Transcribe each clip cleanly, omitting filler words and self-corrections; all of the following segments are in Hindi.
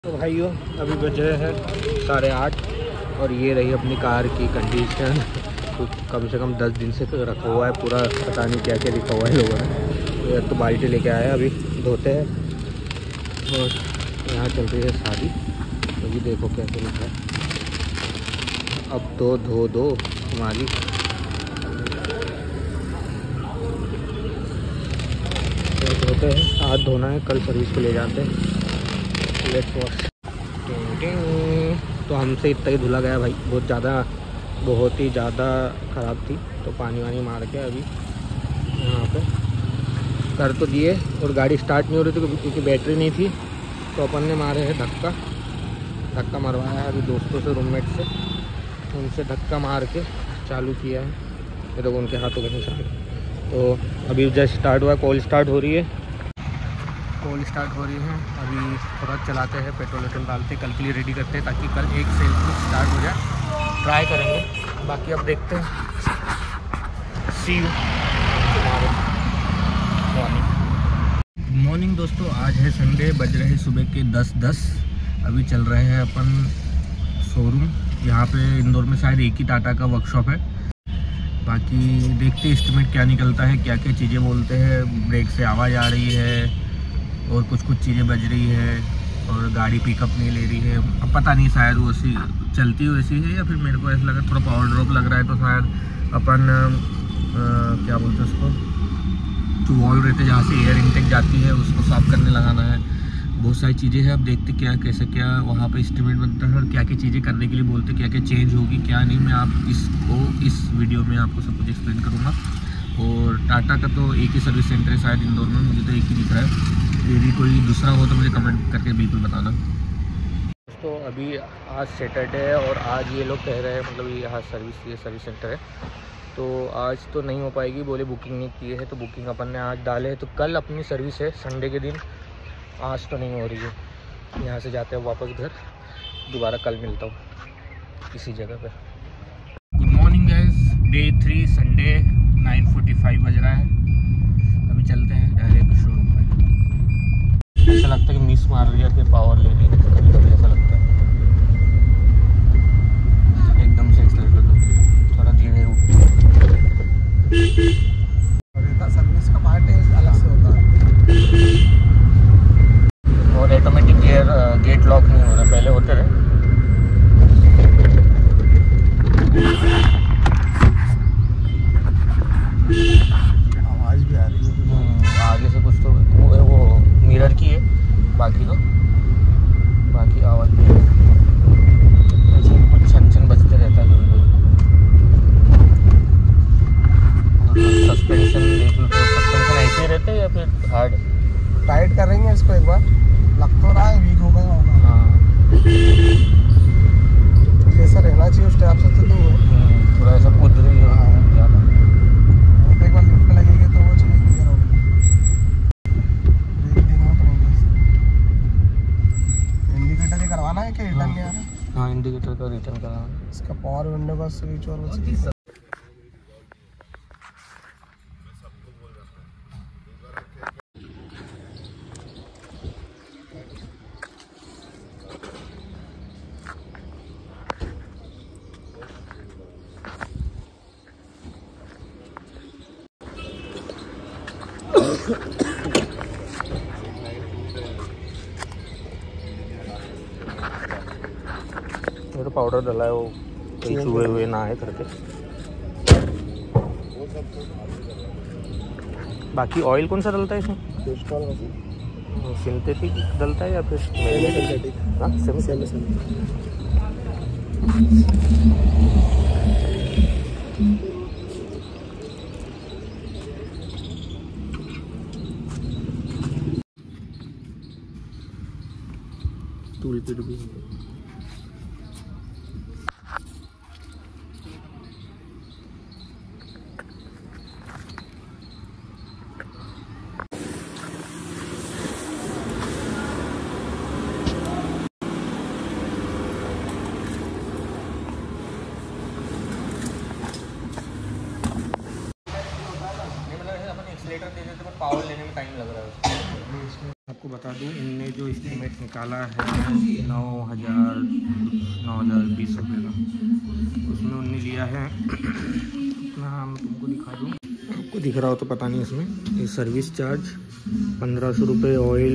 तो भाइयों अभी बज रहे हैं 8:30 और ये रही अपनी कार की कंडीशन। तो कम से कम 10 दिन से तो रखा हुआ है पूरा, पता नहीं क्या क्या लिखा हुआ है लोगों ने। तो बाल्टी लेके आए अभी धोते हैं। और यहाँ चल रही है शादी, तो भी देखो क्या क्या लिखा है। अब तो धो दो हमारी। तो धोते हैं, हाथ धोना है, कल सर्विस पे ले जाते हैं। Let's wash. तो हमसे इतना ही धुला गया भाई, बहुत ही ज़्यादा ख़राब थी। तो पानी वानी मार के अभी यहाँ पे कर तो दिए और गाड़ी स्टार्ट नहीं हो रही थी क्योंकि बैटरी नहीं थी। तो अपन ने मारे है धक्का मरवाया है अभी दोस्तों से, रूममेट से, उनसे धक्का मार के चालू किया है। ये तो उनके हाथों के निशान। तो अभी जस्ट स्टार्ट हुआ, कॉल स्टार्ट हो रही है। अभी थोड़ा चलाते हैं, पेट्रोल डालते, कल के लिए रेडी करते हैं ताकि कल एक सेल स्टार्ट हो जाए। ट्राई करेंगे, बाकी अब देखते हैं। See you tomorrow morning. Good morning दोस्तों, आज है संडे, बज रहे हैं सुबह के 10:10। अभी चल रहे हैं अपन शोरूम। यहाँ पे इंदौर में शायद एक ही टाटा का वर्कशॉप है। बाकी देखते हैं एस्टिमेट क्या निकलता है, क्या क्या चीज़ें बोलते हैं। ब्रेक से आवाज़ आ रही है और कुछ चीज़ें बज रही है और गाड़ी पिकअप नहीं ले रही है। अब पता नहीं, शायद वो ऐसी चलती वैसी है या फिर मेरे को ऐसा लगा थोड़ा पावर ड्रॉप लग रहा है। तो शायद अपन क्या बोलते हैं उसको, जो वॉल्व रहते जहाँ से एयर इनटेक जाती है उसको साफ़ करने लगाना है। बहुत सारी चीज़ें हैं। अब देखते क्या कैसे क्या वहाँ पे एस्टिमेट बनता है और क्या क्या चीज़ें करने के लिए बोलते, क्या क्या चेंज होगी क्या नहीं। मैं आप इस वीडियो में आपको सब कुछ एक्सप्लेन करूँगा। और टाटा का तो एक ही सर्विस सेंटर है शायद इंदौर में, मुझे तो एक ही दिख रहा है। यदि कोई दूसरा हो तो मुझे कमेंट करके बिल्कुल बताना। दोस्तों अभी आज सैटरडे है और आज ये लोग कह रहे हैं, मतलब ये आज सर्विस सेंटर है तो आज तो नहीं हो पाएगी, बोले बुकिंग नहीं की है। तो बुकिंग अपन ने आज डाले है, तो कल अपनी सर्विस है संडे के दिन। आज तो नहीं हो रही है। यहाँ से जाते हैं वापस घर, दोबारा कल मिलता हूँ इसी जगह पे। Good morning guys, day 3 Sunday, 9:45 बज रहा है। अभी चलते हैं डायरेक्ट शोरूम पे। ऐसा लगता है कि मिस मार रही है फिर पावर ले रही है, कभी कभी ऐसा लगता है। एकदम से एक्सीलरेटर दो, थोड़ा धीरे उठती है। सर्विस का पार्ट है, अलग से होता है। और ऑटोमेटिक गेट लॉक नहीं हो रहा, पहले होते रहे। आवाज़ भी आ रही है आगे से कुछ तो वो मिरर की है, बाकी आवाज़ छन बजते रहता है कभी। सस्पेंशन देख लो, तो सस्पेंशन ऐसे ही रहते हैं या फिर हार्ड? टाइट करेंगे इसको एक बार, लग तो रहा है वीक हो गया होगा। हाँ, जैसा रहना चाहिए उस टाइप से तो नहीं है, थोड़ा ऐसा कूद रही है ज़्यादा। एक बार लिफ्ट लगेगी तो वो चीज़ क्लियर होगी। देखना पड़ेगा, इंडिकेटर ही करवाना है कि रिटर्न नहीं आ रहा? हाँ, इंडिकेटर का रिटर्न कराना। इसका पावर विंडो का स्विच और वो ये तो पाउडर डाला है, वो कई चूहे हुए ना आए करके। बाकी ऑयल कौन सा डलता है इसमें? सिंथेटिक डलता है या फिर सिंथेटिक? हाँ, सेमी। टूल किट भी है। एक्सीलेटर दे देते पर पावर लेने में टाइम लग रहा है। आपको बता दूं, इनने जो एस्टिमेट निकाला है 9,20 रुपये का। उसमें उन्होंने लिया है अपना, हम तुमको दिखा दूँ, आपको दिख रहा हो तो पता नहीं। इसमें ये सर्विस चार्ज 1500 रुपये, ऑयल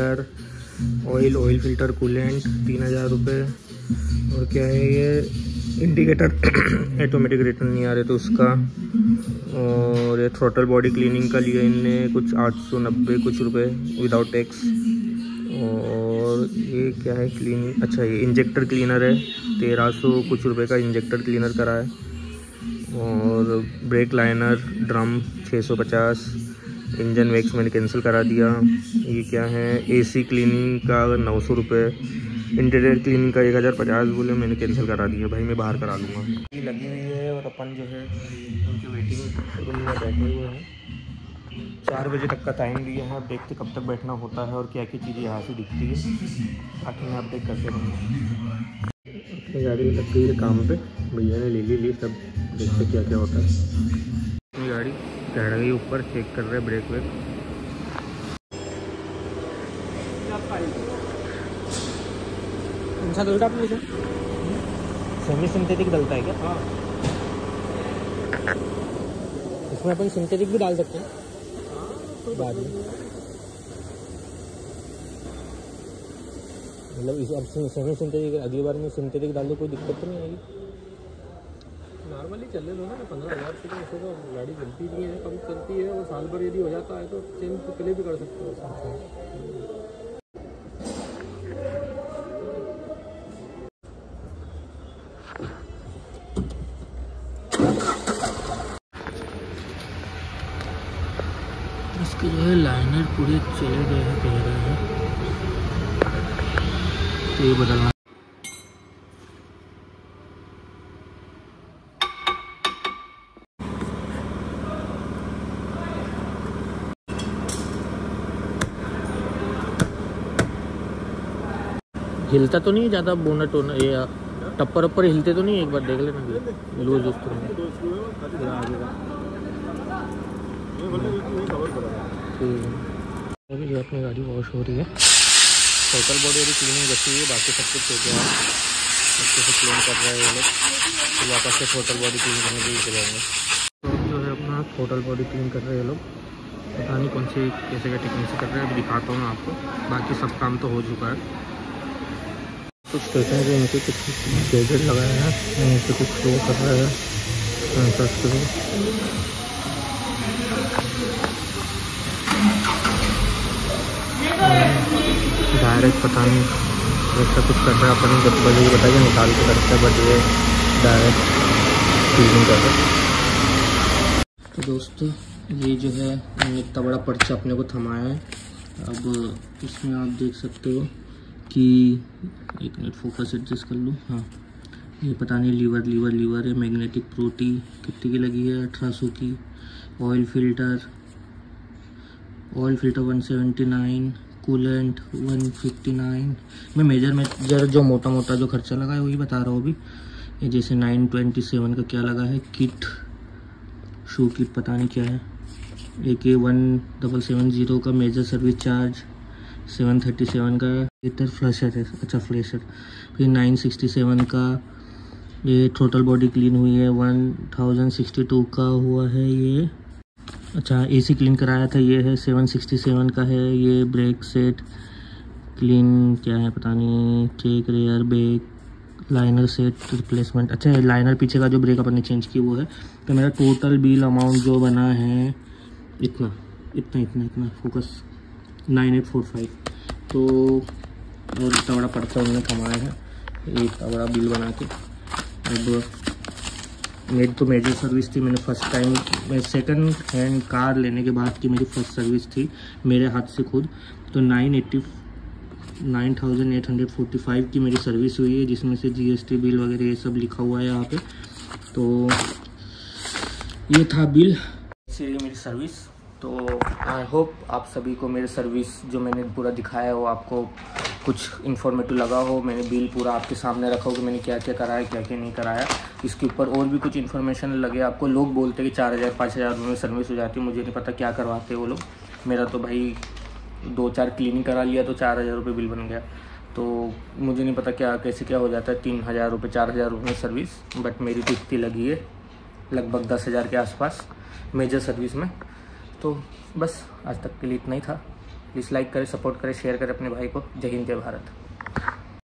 फिल्टर कूलेंट 3000 रुपये, और क्या है ये इंडिकेटर ऑटोमेटिक रिटर्न नहीं आ रहे तो उसका, और ये थ्रोटल बॉडी क्लीनिंग का लिया इनने कुछ 890 कुछ रुपए विदाउट टैक्स। और ये क्या है क्लीनिंग, अच्छा ये इंजेक्टर क्लीनर है 1300 कुछ रुपए का इंजेक्टर क्लीनर करा है। और brake liner drum 650, engine wax मैंने कैंसिल करा दिया। ये क्या है एसी क्लीनिंग का 900 रुपये, इंटीरियर क्लीनिंग का 1050 बोले, मैंने कैंसिल करा दिया। भाई मैं बाहर करा लूँगा। ये लगी हुई है और अपन जो है उनके वेटिंग रूम में बैठे हुए हैं। 4 बजे तक का टाइम दिया है, अब देखते कब तक बैठना होता है और क्या क्या चीज़ें यहाँ से दिखती है, ताकि मैं अपडेट करते रहूँगा। अपनी गाड़ी लग गई है काम पे, भैया ने ले ली सब, देखते क्या क्या होता है। अपनी गाड़ी चढ़ गई ऊपर, चेक कर रहे ब्रेक वेक। सेमी सिंथेटिक डलता है क्या? हाँ, इसमें अपन सिंथेटिक भी डाल सकते हैं बाद में, मतलब इस अब सेमी सिंथेटिक अगली बार में सिंथेटिक डाल दो, कोई दिक्कत तो नहीं आएगी? नॉर्मली चलने दो ना, 15,000 से ऐसे तो गाड़ी चलती नहीं है, कम चलती है। और साल भर यदि हो जाता है तो चेंज तो पहले भी कर सकते हो। इसके जो है लाइनर पूरे चले गए हैं, कह रहे हैं तो ये बदलना। हिलता तो नहीं है ज़्यादा बोनट होना, ये टप्पर अप्पर हिलते तो नहीं है? एक बार देख लेना लूज उस तो नहीं। अभी जो अपनी गाड़ी वॉश हो रही है, टोटल बॉडी अभी क्लीनिंग बची हुई है, बाकी सब कुछ हो गया है, अच्छे से क्लीन कर रहे हैं ये लोग। तो वापस से टोटल बॉडी क्लीन करने के लिए चलेंगे। तो जो है अपना टोटल बॉडी क्लीन कर रहे हैं ये लोग, पता नहीं कौन सी कैसे क्या टेक्निक से कर रहे हैं, अभी दिखाता हूँ मैं आपको। बाकी सब काम तो हो चुका है। कुछ स्टेशन से इनके कुछ गैजेट लगाया है, यहीं से कुछ शो कर रहा है सेंसर्स के लिए। डायरेक्ट पता नहीं ऐसा कुछ कर रहा है, अपन जब बजे बताइए निकाल के करते हैं, बट ये डायरेक्ट क्लीनिंग कर रहा है। तो दोस्तों ये जो है इतना बड़ा पर्चा अपने को थमाया है। अब इसमें आप देख सकते हो कि, एक मिनट फोकस एडजस्ट कर लूँ, हाँ ये पता नहीं लीवर है। मैग्नेटिक प्रोटी कितनी की लगी है? 1800 की। Oil filter 179, coolant 159। मैं मेजर जो मोटा जो खर्चा लगा है वही बता रहा हूँ अभी। ये जैसे 927 का क्या लगा है, किट शू किट पता नहीं क्या है। एक 1770 का मेजर सर्विस चार्ज, 737 का लीटर फ्लशर है, अच्छा फ्लशर। फिर 967 का ये टोटल बॉडी क्लीन हुई है, 1062 का हुआ है ये। अच्छा एसी क्लीन कराया था, ये है 767 का है। ये ब्रेक सेट क्लीन क्या है पता नहीं, check rear brake liner set replacement. अच्छा ये लाइनर पीछे का जो ब्रेक अपन ने चेंज किया वो है। तो मेरा टोटल बिल अमाउंट जो बना है इतना फोकस 9845। तो और इतना बड़ा पर्चा उन्होंने कमाया है, इतना बड़ा बिल बना के। अब मेरी तो मेजर सर्विस थी, मैंने फर्स्ट टाइम, मैं सेकंड हैंड कार लेने के बाद की मेरी फर्स्ट सर्विस थी मेरे हाथ से खुद। तो 9,845 की मेरी सर्विस हुई है, जिसमें से GST बिल वगैरह ये सब लिखा हुआ है यहाँ पे। तो ये था बिल, इसलिए मेरी सर्विस। तो आई होप आप सभी को मेरी सर्विस जो मैंने पूरा दिखाया है वो आपको कुछ इन्फॉर्मेटिव लगा हो। मैंने बिल पूरा आपके सामने रखा हो कि मैंने क्या क्या कराया क्या क्या नहीं कराया। इसके ऊपर और भी कुछ इन्फॉर्मेशन लगे आपको। लोग बोलते हैं कि 4,000 5,000 में सर्विस हो जाती है, मुझे नहीं पता क्या करवाते हैं वो लोग। मेरा तो भाई 2-4 क्लीनिंग करा लिया तो 4,000 रुपये बिल बन गया। तो मुझे नहीं पता क्या कैसे क्या हो जाता है, 3,000 रुपये 4,000 रुपये में सर्विस, बट मेरी तो इतनी लगी है लगभग 10,000 के आसपास मेजर सर्विस में। तो बस आज तक के लिए इतना ही था। प्लीज़ लाइक करें, सपोर्ट करें, शेयर करें अपने भाई को। जय हिंद, जय भारत।